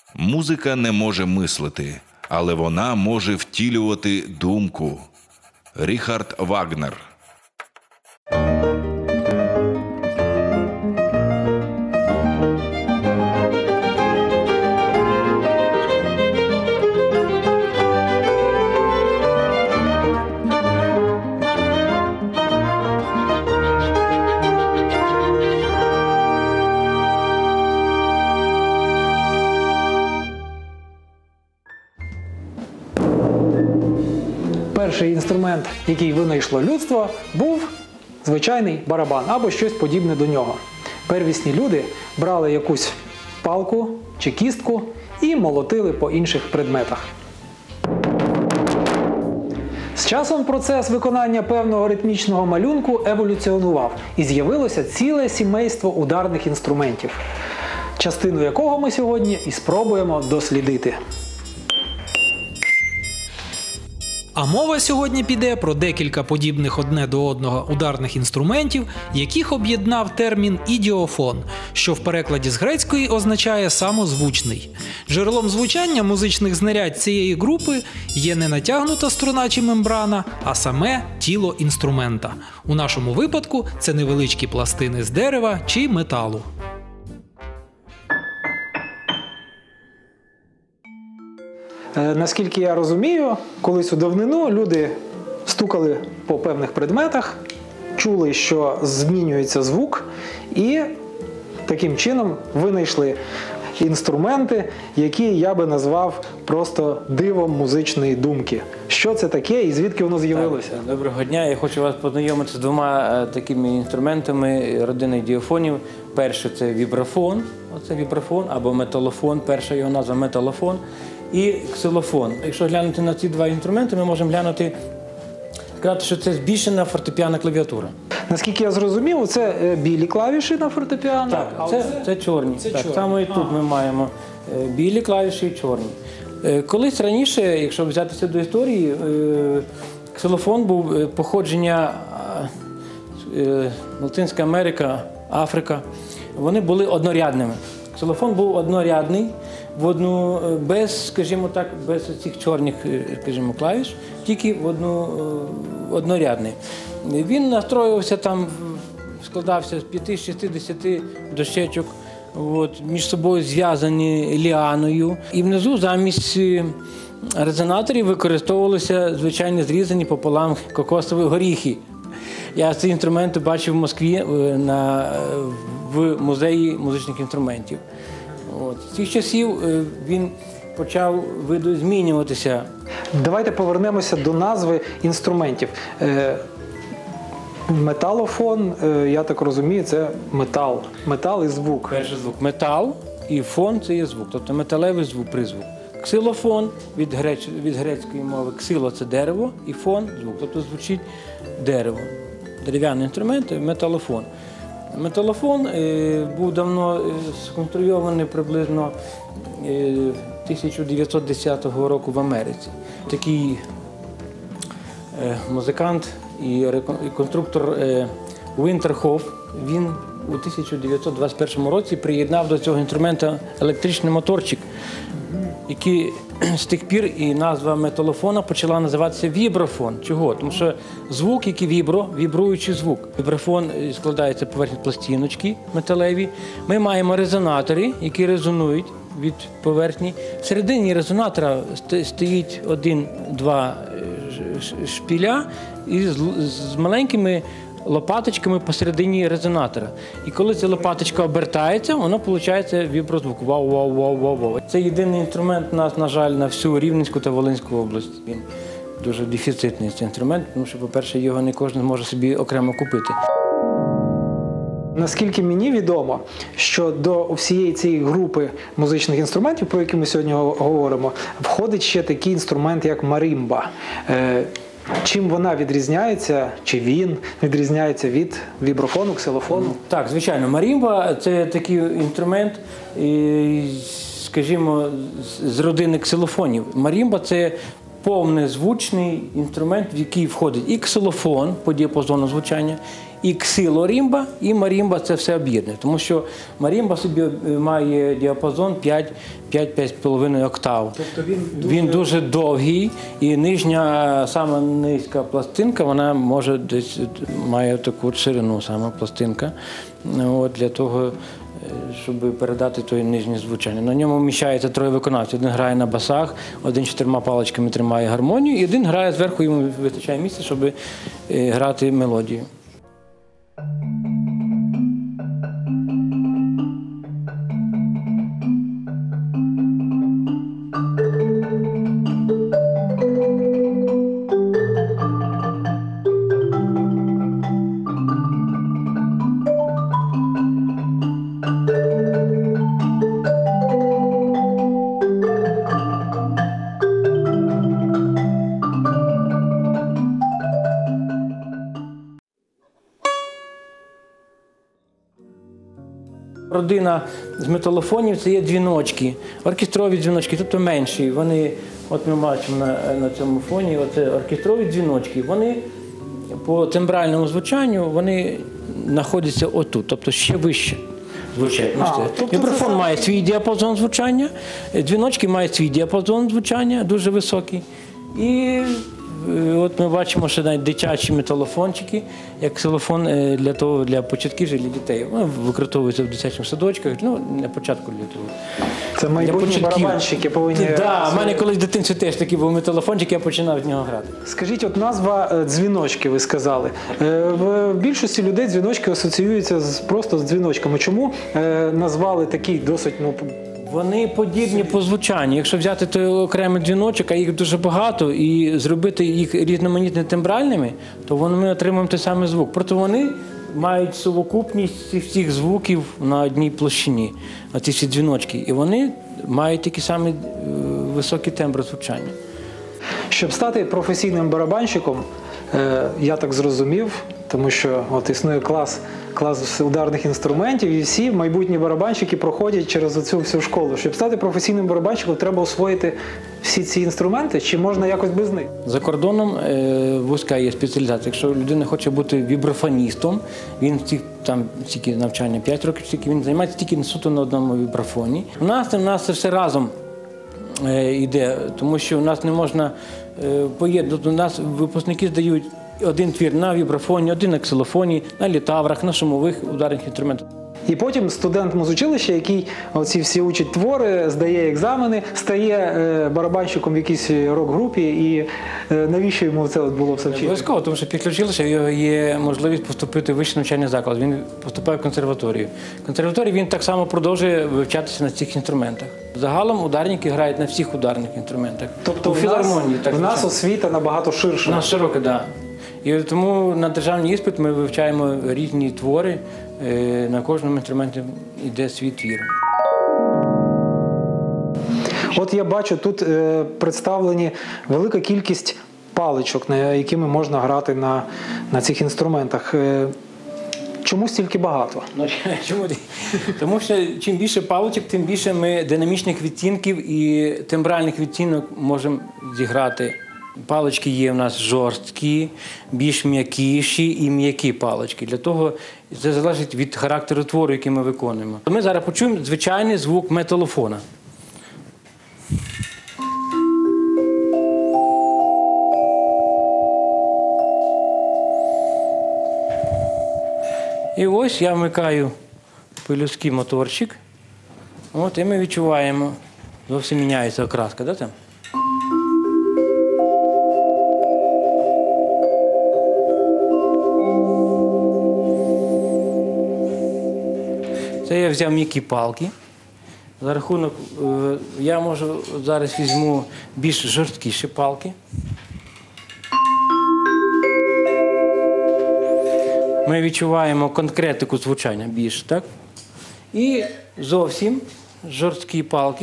Музика не може мислити, але вона може втілювати думку. Ріхард Вагнер. Перший інструмент, який винайшло людство, був звичайний барабан або щось подібне до нього. Первісні люди брали якусь палку чи кістку і молотили по інших предметах. З часом процес виконання певного ритмічного малюнку еволюціонував і з'явилося ціле сімейство ударних інструментів, частину якого ми сьогодні і спробуємо дослідити. А мова сьогодні піде про декілька подібних одне до одного ударних інструментів, яких об'єднав термін «ідіофон», що в перекладі з грецької означає «самозвучний». Джерелом звучання музичних знарядь цієї групи є не натягнута струна чи мембрана, а саме тіло інструмента. У нашому випадку це невеличкі пластини з дерева чи металу. Наскільки я розумію, колись у давнину люди стукали по певних предметах, чули, що змінюється звук, і таким чином винайшли інструменти, які я би назвав просто дивом музичної думки. Що це таке і звідки воно з'явилося? Доброго дня, я хочу вас познайомити з двома такими інструментами родини ідіофонів. Перший – це вібрафон, оце вібрафон, або металофон, перша його назва металофон, і ксилофон. Якщо глянути на ці два інструменти, ми можемо сказати, що це збільшена фортепіанна клавіатура. Наскільки я зрозумів, це білі клавіші на фортепіано? Так, це чорні. Так само і тут ми маємо білі клавіші і чорні. Колись раніше, якщо взятися до історії, ксилофон був походження Латинська Америка, Африка. Вони були однорядними. Ксилофон був однорядний, без, скажімо так, без цих чорних, скажімо, клавіш, тільки однорядний. Він настроювався там, складався з 5-60 дощечок, між собою зв'язані ліаною. І внизу замість резонаторів використовувалися звичайно зрізані пополам кокосові горіхи. Я ці інструменти бачив в Москві в музеї музичних інструментів. З цих часів він почав видозмінюватися. Давайте повернемося до назви інструментів. Металофон, я так розумію, це метал. Метал і звук. Перший звук – метал, і фон – це є звук, тобто металевий звук, призвук. Ксилофон від грецької мови ксило – це дерево, і фон – звук, тобто звучить дерево. Дерев'яний інструмент – металофон. Металофон був давно сконструйований приблизно 1910 року в Америці. Такий музикант і конструктор Вінтерхоф, він у 1921 році приєднав до цього інструмента електричний моторчик, який з тих пір і назва металофона почала називатися вібрафон. Чого? Тому що звук, який вібруючий звук. Вібрафон складається з поверхні пластиночки металеві. Ми маємо резонатори, які резонують від поверхні. Всередині резонатора стоїть 1-2 шпіля і з маленькими лопаточками посередині резонатора. І коли ця лопаточка обертається, воно виходить віброзвук. Вау-вау-вау-вау-вау. Це єдиний інструмент у нас, на жаль, на всю Рівненську та Волинську область. Він дуже дефіцитний цей інструмент, тому що, по-перше, його не кожен може собі окремо купити. Наскільки мені відомо, що до всієї цієї групи музичних інструментів, про які ми сьогодні говоримо, входить ще такий інструмент, як маримба. Чим вона відрізняється, чи він відрізняється від вібрафону, ксилофону? Так, звичайно. Маримба – це такий інструмент, скажімо, з родини ксилофонів. Маримба – це повнозвучний інструмент, в який входить і ксилофон по діапазону звучання, і ксилорімба, і марімба – це все об'єднує. Тому що марімба собі має діапазон 5-5,5 октав. Тобто Він дуже довгий, і нижня, сама низька пластинка, вона може десь має таку ширину, сама пластинка, от, для того, щоб передати той нижнє звучання. На ньому вміщається троє виконавців. Один грає на басах, один 4 паличками тримає гармонію, і один грає зверху, йому вистачає місця, щоб грати мелодію. Родина з металофонів – це є дзвіночки, оркестрові дзвіночки, тобто менші. Вони, от ми бачимо на цьому фоні, оце оркестрові дзвіночки. Вони по тембральному звучанню вони знаходяться отут, тобто ще вище звучать. Мікрофон має свій діапазон звучання, дзвіночки мають свій діапазон звучання, дуже високий. І от ми бачимо, що навіть дитячі металофончики, як ксилофон для початківців, для дітей. Вони використовуються в дитячих садочках, на початку для того. Це майбутні барабанщики повинні... Так, в мене колись в дитинстві теж такий був металофончик, я починав з нього грати. Скажіть, от назва дзвіночки, ви сказали. В більшості людей дзвіночки асоціюються просто з дзвіночками. Чому назвали такий досить, Вони подібні по звучанню. Якщо взяти той окремий дзвіночок, а їх дуже багато, і зробити їх різноманітними тембральними, то ми отримаємо той самий звук. Проте вони мають совокупність всіх звуків на одній площині, ці всі дзвіночки. І вони мають такі самі високі тембри звучання. Щоб стати професійним барабанщиком, я так зрозумів, тому що от існує клас ударних інструментів, і всі майбутні барабанщики проходять через оцю всю школу. Щоб стати професійним барабанщиком, треба освоїти всі ці інструменти, чи можна якось без них? За кордоном вузька є спеціалізація. Якщо людина хоче бути вібрафоністом, він стільки навчання 5 років, він займається тільки суто на одному вібрафоні. У нас це все разом йде, тому що у нас не можна поєднати. У нас випускники здають один твір на вібрафоні, один на ксилофоні, на літаврах, на шумових ударних інструментах. І потім студент музучилища, який оці всі учить твори, здає екзамени, стає барабанщиком в якійсь рок-групі, і навіщо йому це було все вчити? Обов'язково, тому що після училища в його є можливість поступити в вищий навчальний заклад. Він поступає в консерваторію. В консерваторії він так само продовжує вивчатися на цих інструментах. Загалом ударники грають на всіх ударних інструментах. Тобто у філармонії. в нас освіта набагато ширша. У нас широка, так. І тому на державний іспит ми вивчаємо різні твори, на кожному інструменті йде свій твір. От я бачу, тут представлені велика кількість паличок, якими можна грати на цих інструментах. Чому стільки багато? Чому? Тому що чим більше паличок, тим більше ми динамічних відтінків і тембральних відтінок можемо зіграти. Палички є в нас жорсткі, більш м'якіші і м'які палички. Для того це залежить від характеру твору, який ми виконуємо. Ми зараз почуємо звичайний звук металофона. І ось я вмикаю пилювський моторчик. От, і ми відчуваємо, зовсім міняється окраска. Да, там? Це я взяв м'які палки. За рахунок, я можу зараз візьму більш жорсткіші палки. Ми відчуваємо конкретику звучання більше, так? І зовсім жорсткі палки.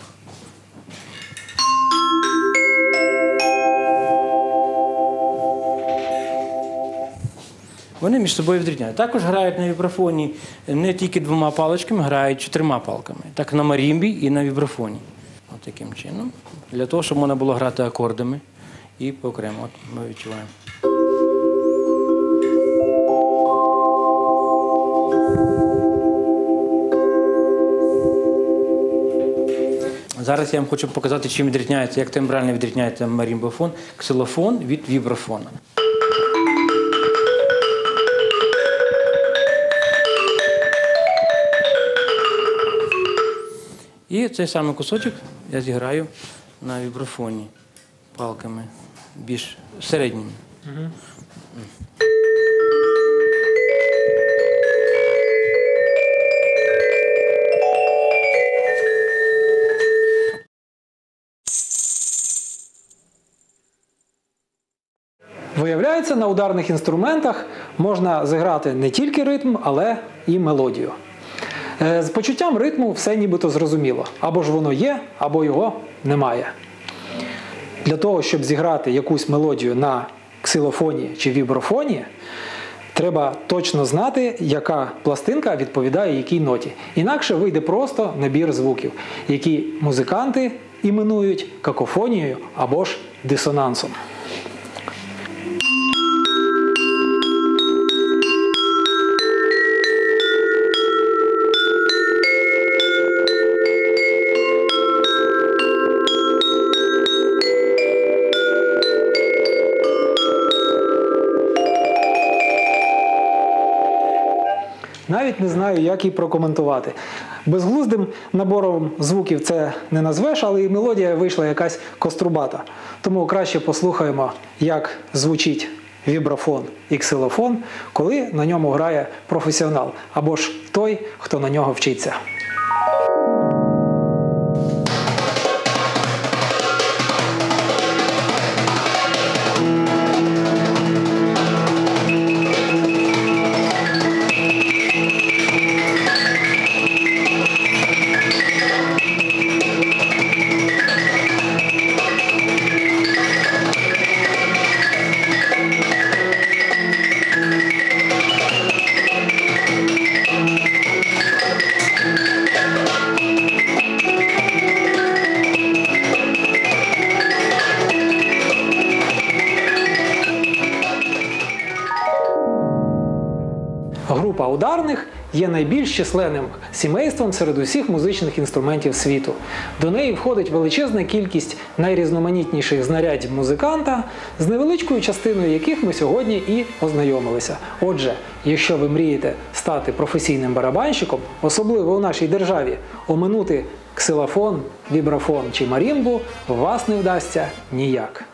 Вони між собою відрізняють. Також грають на вібрафоні не тільки 2 паличками, грають 4 палками. Так на марімбі і на вібрафоні. таким чином, для того, щоб можна було грати акордами і окремо. От ми відчуваємо. Зараз я вам хочу показати, чим відрізняється, як тембрально відрізняється марімбофон, ксилофон від вібрафона. І цей самий кусочок я зіграю на вібрафоні палками, більш середніми. Виявляється, на ударних інструментах можна зіграти не тільки ритм, але і мелодію. З почуттям ритму все нібито зрозуміло. Або ж воно є, або його немає. Для того, щоб зіграти якусь мелодію на ксилофоні чи вібрафоні, треба точно знати, яка пластинка відповідає якій ноті. Інакше вийде просто набір звуків, які музиканти іменують какофонією або ж дисонансом. Навіть не знаю, як її прокоментувати. Безглуздим набором звуків це не назвеш, але і мелодія вийшла якась кострубата. Тому краще послухаємо, як звучить вібрафон і ксилофон, коли на ньому грає професіонал, або ж той, хто на нього вчиться. Група ударних є найбільш численним сімейством серед усіх музичних інструментів світу. До неї входить величезна кількість найрізноманітніших знарядь музиканта, з невеличкою частиною яких ми сьогодні і ознайомилися. Отже, якщо ви мрієте стати професійним барабанщиком, особливо у нашій державі, оминути ксилофон, вібрафон чи марімбу вас не вдасться ніяк.